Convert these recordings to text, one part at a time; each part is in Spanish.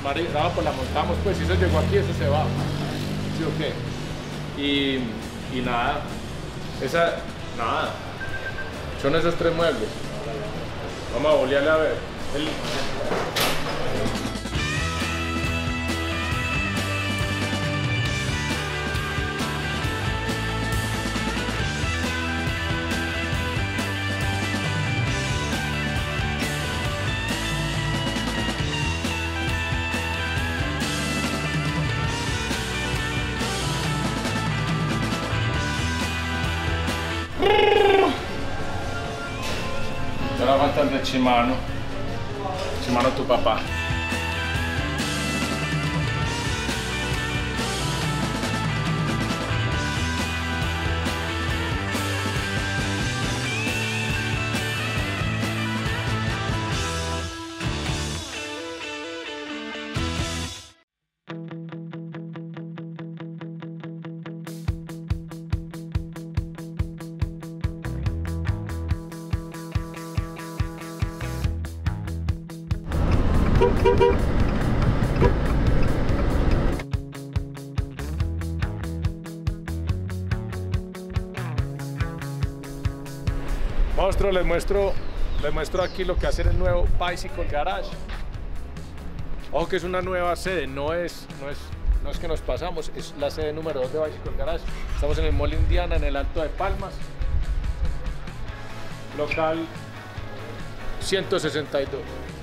no, pues la montamos, pues si eso llegó aquí, eso se va. ¿Sí o qué? Y nada, nada. Son esos 3 muebles. Vamos a bolearle a ver. Ahora falta el de Shimano tu papá. Monstruo, les muestro aquí lo que hace el nuevo Bicycle Garage. Ojo que es una nueva sede, no es que nos pasamos, es la sede número 2 de Bicycle Garage. Estamos en el Mall Indiana, en el Alto de Palmas. Local 162.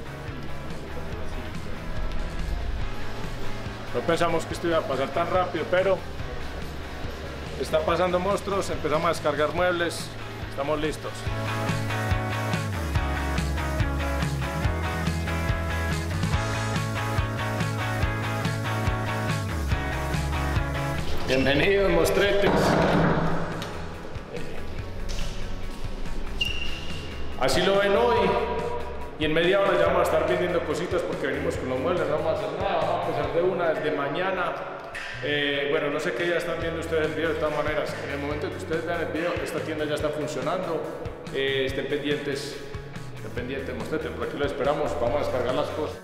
No pensamos que esto iba a pasar tan rápido, pero está pasando, monstruos. Empezamos a descargar muebles. Estamos listos. Bienvenidos, mostretes. Así lo ven hoy. Y en media hora ya vamos a estar vendiendo cositas porque venimos con los muebles, no vamos a hacer nada, vamos a empezar de una desde mañana. Bueno, no sé qué ya están viendo ustedes el video, de todas maneras, en el momento que ustedes vean el video, esta tienda ya está funcionando. Estén pendientes, mostrete, por aquí lo esperamos, vamos a descargar las cosas.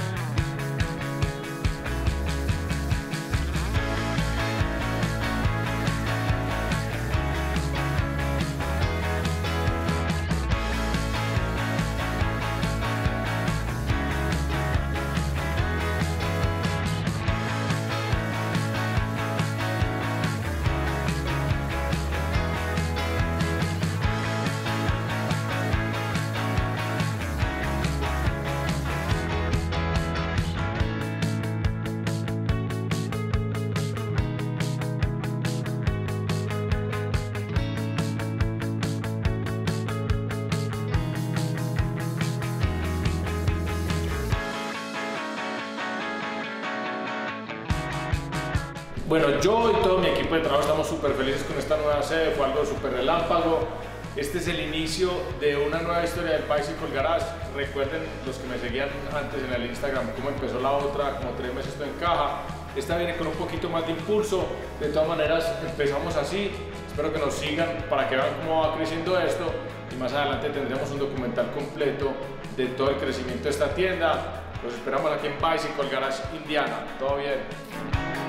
Bueno, yo y todo mi equipo de trabajo estamos súper felices con esta nueva sede, fue algo súper relámpago. Este es el inicio de una nueva historia del Bicycle Garage. Recuerden, los que me seguían antes en el Instagram, cómo empezó la otra, como 3 meses esto en caja. Esta viene con un poquito más de impulso. De todas maneras, empezamos así. Espero que nos sigan para que vean cómo va creciendo esto. Y más adelante tendremos un documental completo de todo el crecimiento de esta tienda. Los esperamos aquí en Bicycle Garage Indiana. Todo bien.